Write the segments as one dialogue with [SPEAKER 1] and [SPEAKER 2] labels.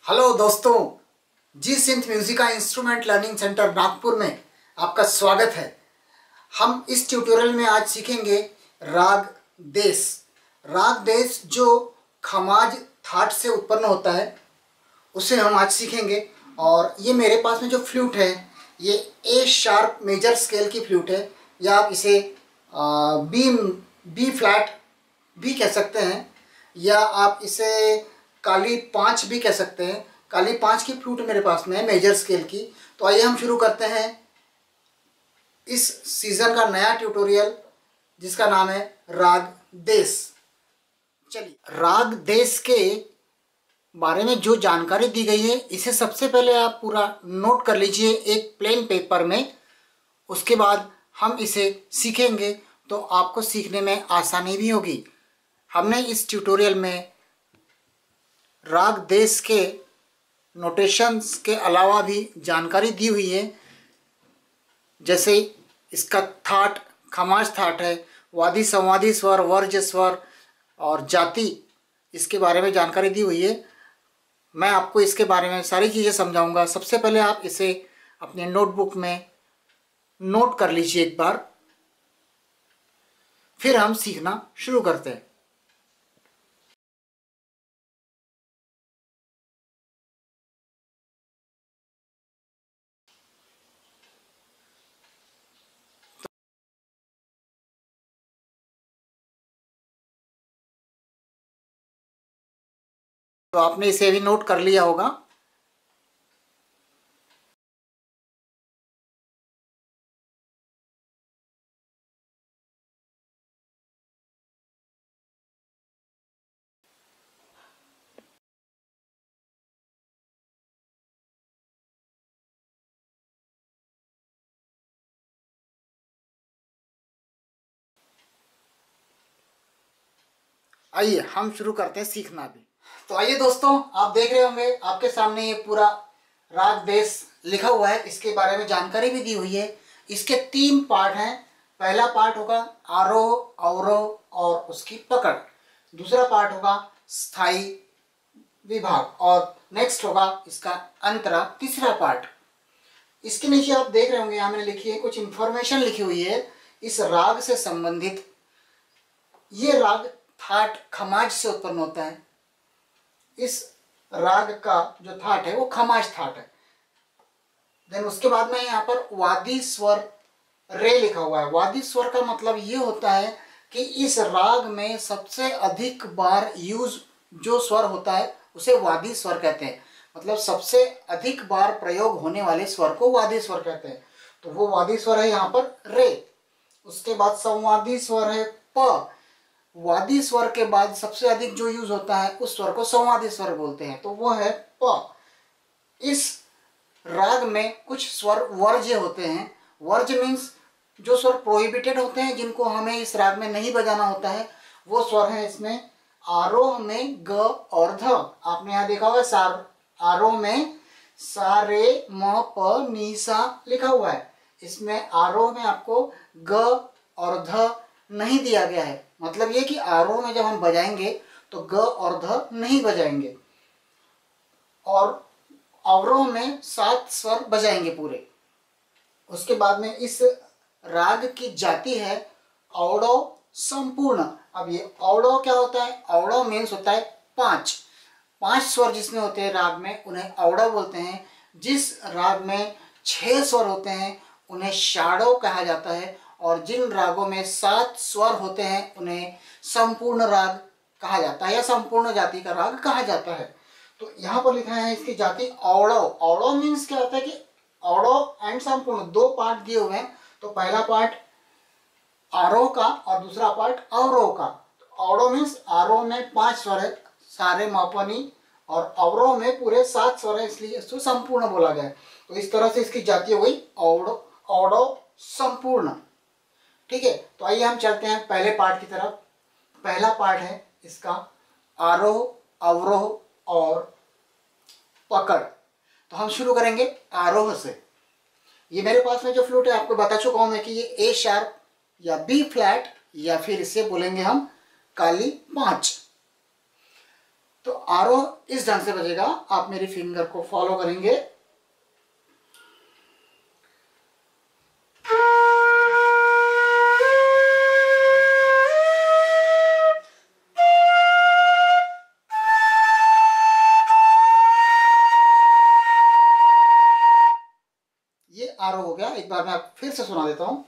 [SPEAKER 1] Hello दोस्तों, G synth musica instrument learning centre Nagpur में आपका स्वागत है। हम इस ट्यूटोरियल में आज सीखेंगे राग देश। राग देश जो खमाज थाट से उत्पन्न होता है उसे हम आज सीखेंगे। और ये मेरे पास में जो फ्लूट है ये ए शार्प मेजर स्केल की फ्लूट है, या आप इसे बी फ्लैट भी कह सकते हैं, या आप इसे काली 5 भी कह सकते हैं। काली 5 की फ्लूट मेरे पास में है मेजर स्केल की। तो आइए हम शुरू करते हैं इस सीज़न का नया ट्यूटोरियल जिसका नाम है राग देश। चलिए, राग देश के बारे में जो जानकारी दी गई है इसे सबसे पहले आप पूरा नोट कर लीजिए एक प्लेन पेपर में। उसके बाद हम इसे सीखेंगे तो आपको सीखने में आसानी भी होगी। हमने इस ट्यूटोरियल में राग देश के नोटेशंस के अलावा भी जानकारी दी हुई है, जैसे इसका थाट खमाज थाट है, वादी संवादी स्वर, वर्ज स्वर और जाति, इसके बारे में जानकारी दी हुई है। मैं आपको इसके बारे में सारी चीज़ें समझाऊंगा। सबसे पहले आप इसे अपने नोटबुक में नोट कर लीजिए एक बार, फिर हम सीखना शुरू करते हैं। तो आपने इसे भी नोट कर लिया होगा। आइए हम शुरू करते हैं सीखना भी। तो आइए दोस्तों, आप देख रहे होंगे आपके सामने ये पूरा राग देश लिखा हुआ है। इसके बारे में जानकारी भी दी हुई है। इसके 3 पार्ट हैं। पहला पार्ट होगा आरोह, अवरोह और उसकी पकड़। दूसरा पार्ट होगा स्थाई विभाग और नेक्स्ट होगा इसका अंतरा, तीसरा पार्ट। इसके नीचे आप देख रहे होंगे यहाँ मैंने लिखी है, कुछ इंफॉर्मेशन लिखी हुई है इस राग से संबंधित। ये राग थाट खमाज से उत्पन्न होता है। इस राग का जो थाट है वो खमाज थाट है। देन उसके बाद में यहाँ पर वादी स्वर रे लिखा हुआ है। वादी स्वर का मतलब ये होता है कि इस राग में सबसे अधिक बार यूज जो स्वर होता है उसे वादी स्वर कहते हैं। मतलब सबसे अधिक बार प्रयोग होने वाले स्वर को वादी स्वर कहते हैं। तो वो वादी स्वर है यहाँ पर रे। उसके बाद संवादी स्वर है प। वादी स्वर के बाद सबसे अधिक जो यूज होता है उस स्वर को संवादी स्वर बोलते हैं, तो वो है प। इस राग में कुछ स्वर वर्ज्य होते हैं। वर्ज्य मीन्स जो स्वर प्रोहिबिटेड होते हैं, जिनको हमें इस राग में नहीं बजाना होता है, वो स्वर है इसमें आरोह में ग और ध। आपने यहाँ देखा होगा सार आरोह में सा रे म प नी सा लिखा हुआ है। इसमें आरोह में आपको ग और ध नहीं दिया गया है। मतलब ये कि आरोह में जब हम बजाएंगे तो ग और ध नहीं बजाएंगे, और अवरोह में 7 स्वर बजाएंगे पूरे। उसके बाद में इस राग की जाति है औड़व संपूर्ण। अब ये औड़व क्या होता है? औड़व मीन्स होता है 5 स्वर जिसमें होते हैं राग में उन्हें औड़व बोलते हैं। जिस राग में 6 स्वर होते हैं उन्हें षाडव कहा जाता है, और जिन रागों में 7 स्वर होते हैं उन्हें संपूर्ण राग कहा जाता है या संपूर्ण जाति का राग कहा जाता है। तो यहाँ पर लिखा है इसकी जाति औड़व। औड़व मीन्स क्या होता है कि औड़व एंड संपूर्ण 2 पार्ट दिए हुए हैं। तो पहला पार्ट आरोह का और दूसरा पार्ट अवरोह का। तो औड़व मीन्स आरोह में 5 स्वर है, सारे मापनी, और अवरोह में पूरे 7 स्वर है, इसलिए इसको संपूर्ण बोला गया है। तो इस तरह से इसकी जाति हो गई औड़व संपूर्ण। ठीक है, तो आइए हम चलते हैं पहले पार्ट की तरफ। पहला पार्ट है इसका आरोह, अवरोह और पकड़। तो हम शुरू करेंगे आरोह से। ये मेरे पास में जो फ्लूट है आपको बता चुका हूं मैं कि ये ए शार्प या बी फ्लैट या फिर इसे बोलेंगे हम काली 5। तो आरोह इस ढंग से बजेगा, आप मेरी फिंगर को फॉलो करेंगे। ये आरोह हो गया। एक बार मैं आप फिर से सुना देता हूं।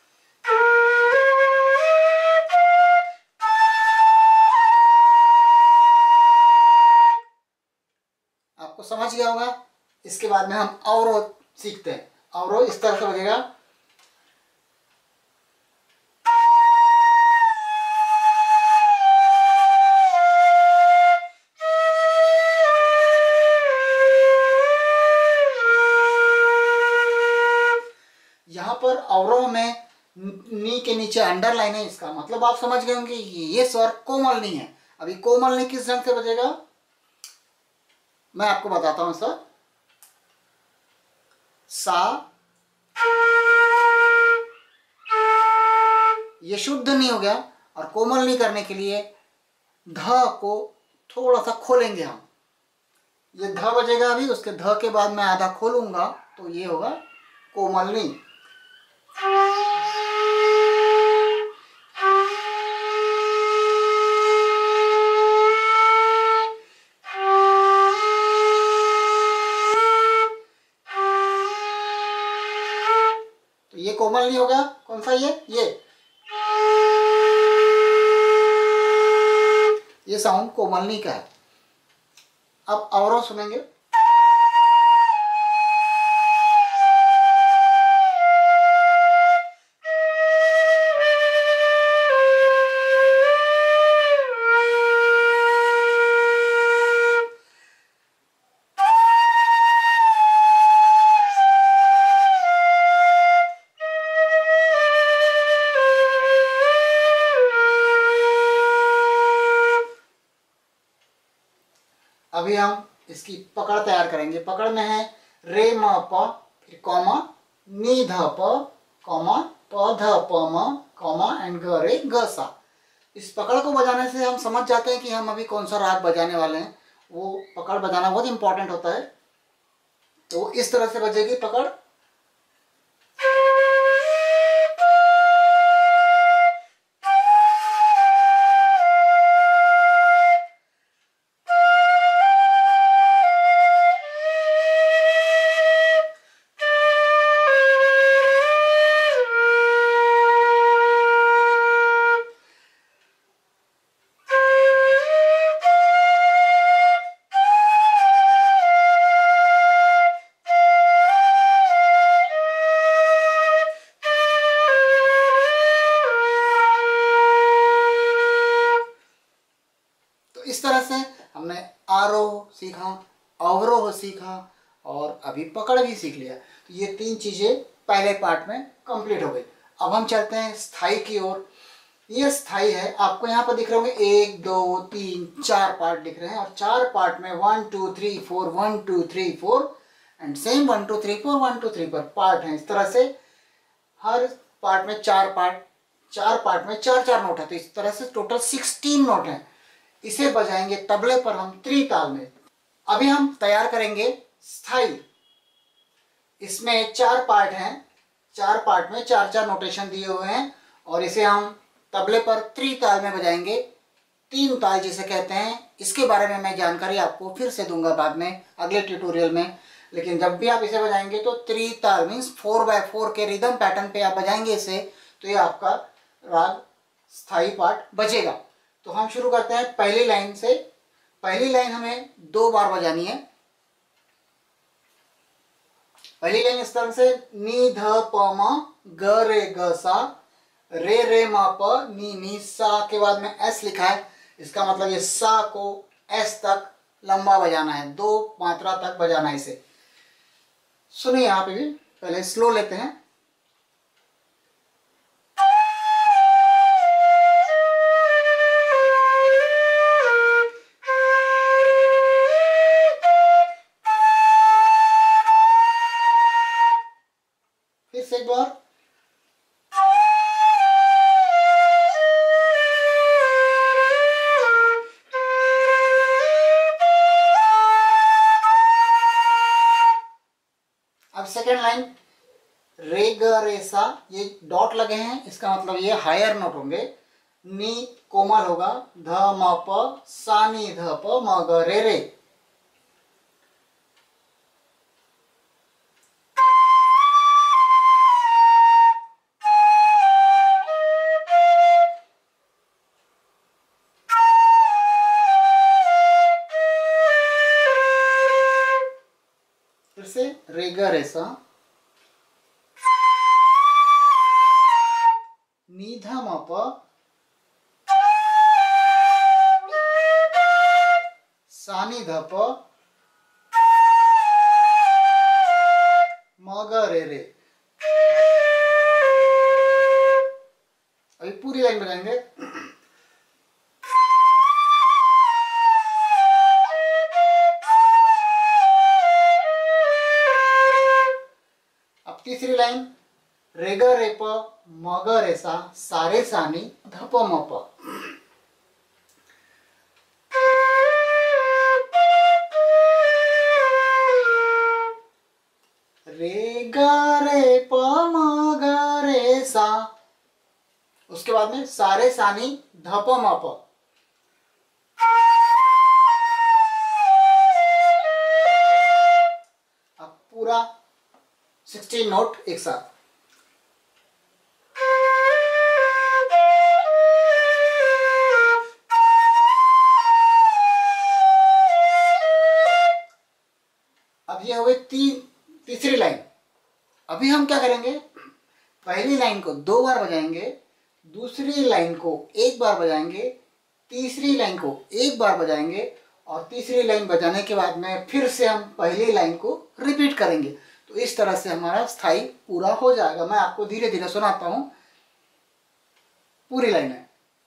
[SPEAKER 1] आपको समझ गया होगा। इसके बाद में हम अवरोह सीखते हैं। अवरोह इस तरह से बजेगा। यहाँ पर अवरोह में नी के नीचे अंडरलाइन है, इसका मतलब आप समझ गए होंगे ये स्वर कोमल नी है। अभी कोमल नी किस ढंग से बजेगा मैं आपको बताता हूं सर। सा, ये शुद्ध नहीं हो गया, और कोमल नहीं करने के लिए ध को थोड़ा सा खोलेंगे हम। ये ध बजेगा अभी, उसके ध के बाद मैं आधा खोलूंगा तो ये होगा कोमलनी। तो ये कोमल नहीं होगा। कौन सा? ये साउंड कोमलनी का है। अब अवरोह सुनेंगे। अभी हम इसकी पकड़ तैयार करेंगे। पकड़ में है रे म प, फिर कॉमा नी ध प, कॉमा प ध प म, कॉमा एंड ग रे ग सा। इस पकड़ को बजाने से हम समझ जाते हैं कि हम अभी कौन सा राग बजाने वाले हैं। वो पकड़ बजाना बहुत इंपॉर्टेंट होता है। तो इस तरह से बजेगी पकड़। इस तरह से हमने आरोह सीखा, अवरोह सीखा और अभी पकड़ भी सीख लिया। तो ये 3 चीज़ें पहले पार्ट में कंप्लीट हो गई। अब हम चलते हैं स्थाई की ओर। ये स्थाई है। आपको यहाँ पर दिख रहे होंगे 1 2 3 4 पार्ट दिख रहे हैं, और 4 पार्ट में 1 2 3 4 1 2 3 4 एंड सेम 1 2 3 4 1 2 3 4 पार्ट हैं। इस तरह से हर पार्ट में 4 पार्ट में 4 नोट है। तो इस तरह से टोटल 16 नोट हैं। इसे बजाएंगे तबले पर हम त्रिताल में। अभी हम तैयार करेंगे स्थाई। इसमें 4 पार्ट हैं। 4 पार्ट में 4 नोटेशन दिए हुए हैं, और इसे हम तबले पर त्रिताल में बजाएंगे। 3 ताल जिसे कहते हैं। इसके बारे में मैं जानकारी आपको फिर से दूंगा बाद में अगले ट्यूटोरियल में। लेकिन जब भी आप इसे बजाएंगे तो त्रिताल मीन्स 4/4 के रिदम पैटर्न पे आप बजाएंगे इसे, तो ये आपका राग स्थाई पार्ट बजेगा। तो हम शुरू करते हैं पहली लाइन से। पहली लाइन हमें 2 बार बजानी है। पहली लाइन इस तरह से नी ध प म ग रे ग सा, रे रे म प नी नी सा के बाद में एस लिखा है। इसका मतलब ये सा को एस तक लंबा बजाना है, 2 मात्रा तक बजाना है इसे। सुनिए यहाँ पे भी, पहले स्लो लेते हैं। फिर से एक बार। ये डॉट लगे हैं, इसका मतलब ये हायर नोट होंगे। नी कोमल होगा, ध म प, सा नी ध प म ग रे रे। फिर से रे ग रे सा, नी ध म प, सा नी ध प, म ग रे रे। अभी पूरी लाइन बजाएंगे। अब तीसरी लाइन, रे ग रे प, म ग रे सा, सा रे सा नी ध प म प। रे ग रे प म ग रे सा, उसके बाद में सा रे सा नी ध प म प। अब पूरा 16 नोट एक साथ। अब ये हो गई तीसरी लाइन। अभी हम क्या करेंगे, पहली लाइन को 2 बार बजाएंगे, दूसरी लाइन को 1 बार बजाएंगे, तीसरी लाइन को 1 बार बजाएंगे, और तीसरी लाइन बजाने के बाद में फिर से हम पहली लाइन को रिपीट करेंगे। तो इस तरह से हमारा स्थाई पूरा हो जाएगा। मैं आपको धीरे धीरे सुनाता हूँ पूरी लाइन है।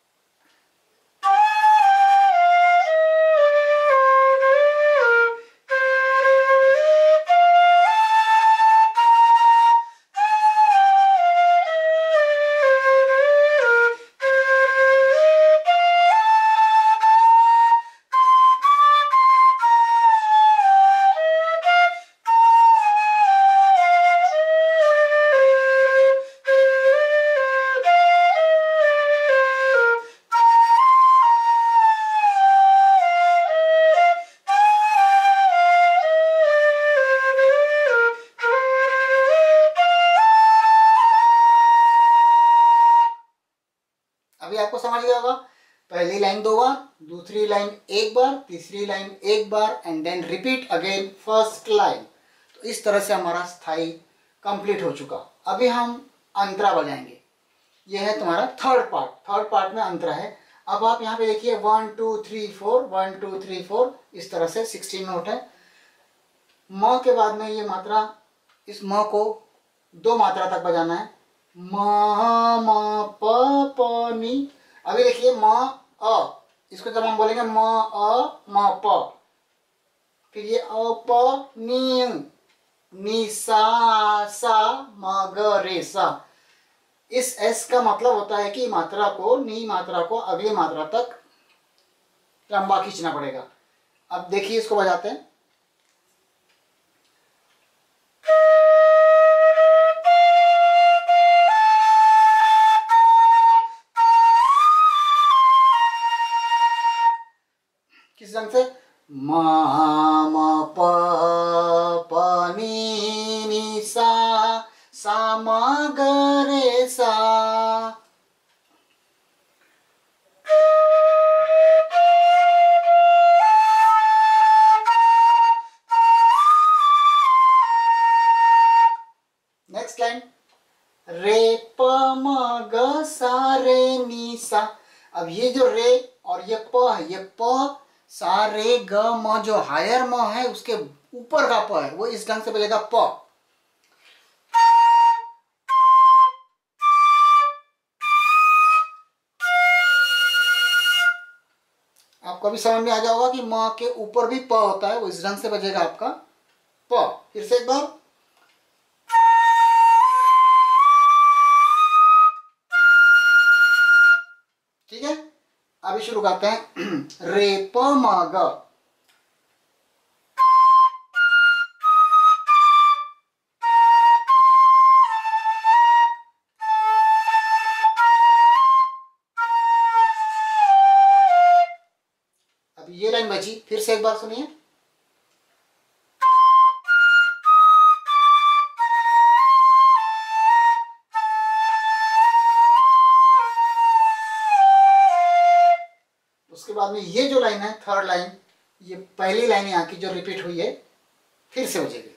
[SPEAKER 1] अभी आपको समझ गया होगा, पहली लाइन 2 बार, दूसरी लाइन 1 बार, तीसरी लाइन 1 बार, and then repeat again first line. तो इस तरह से हमारा स्थाई कंप्लीट हो चुका। अभी हम अंतरा बजाएंगे। यह है तुम्हारा थर्ड पार्ट में अंतरा है। अब आप यहाँ पे देखिए 1 2 3 4, 1 2 3 4, इस तरह से 16 नोट है। म के बाद में ये मात्रा, इस म को 2 मात्रा तक बजाना है। म म प प नी। अभी देखिए म अ, इसको जब हम बोलेंगे म अ म प, फिर ये अ प नी, नी सा सा म ग रे सा। इस एस का मतलब होता है कि मात्रा को, नी मात्रा को अगली मात्रा तक लंबा खींचना पड़ेगा। अब देखिए इसको बजाते हैं। किस ढंग से, म म प प नी नी सा सा म ग रे सा। नेक्स्ट लाइन, रे प म ग सा रे नी सा। अब ये जो रे और ये प है, ये प सा रे ग म, जो हायर म है उसके ऊपर का प है, वो इस ढंग से बोलेगा प। आपको भी समझ में आ जाओगा कि म के ऊपर भी प होता है, वो इस ढंग से बजेगा आपका प। फिर से एक बार, ठीक है। अभी शुरू करते हैं रे प म ग। ये लाइन बची, फिर से एक बार सुनिए। उसके बाद में ये जो लाइन है, थर्ड लाइन, ये पहली लाइन यहाँ की जो रिपीट हुई है, फिर से हो जाएगी।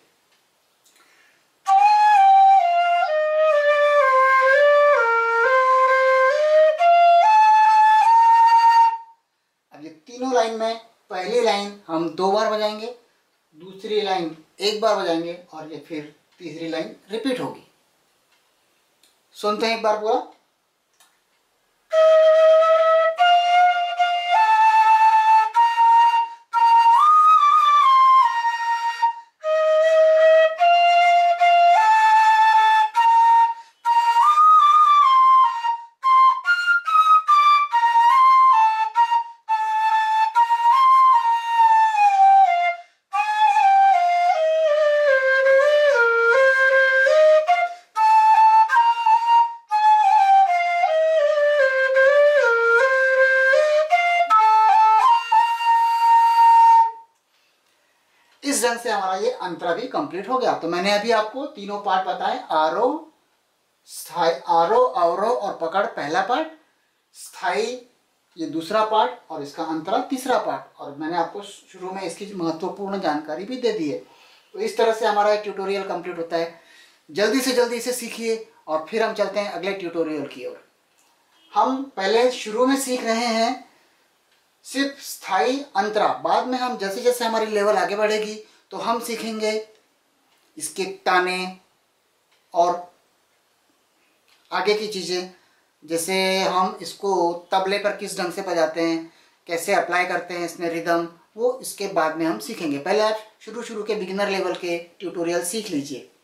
[SPEAKER 1] अब ये तीनों लाइन में पहली लाइन हम 2 बार बजाएंगे, दूसरी लाइन 1 बार बजाएंगे और ये फिर तीसरी लाइन रिपीट होगी। सुनते हैं एक बार पूरा। इस ढंग से हमारा ये अंतरा भी कंप्लीट हो गया। तो मैंने अभी आपको तीनों पार्ट बताए, आरोह, स्थाई, आरोह, अवरोह और पकड़ पहला पार्ट, स्थाई ये दूसरा पार्ट और इसका अंतरा तीसरा पार्ट। और मैंने आपको शुरू में इसकी महत्वपूर्ण जानकारी भी दे दी है। तो इस तरह से हमारा एक ट्यूटोरियल कंप्लीट होता है। जल्दी से जल्दी इसे सीखिए और फिर हम चलते हैं अगले ट्यूटोरियल की ओर। हम पहले शुरू में सीख रहे हैं सिर्फ स्थाई अंतरा, बाद में हम जैसे जैसे हमारी लेवल आगे बढ़ेगी तो हम सीखेंगे इसके ताने और आगे की चीज़ें, जैसे हम इसको तबले पर किस ढंग से बजाते हैं, कैसे अप्लाई करते हैं इसमें रिदम, वो इसके बाद में हम सीखेंगे। पहले आप शुरू के बिगिनर लेवल के ट्यूटोरियल सीख लीजिए।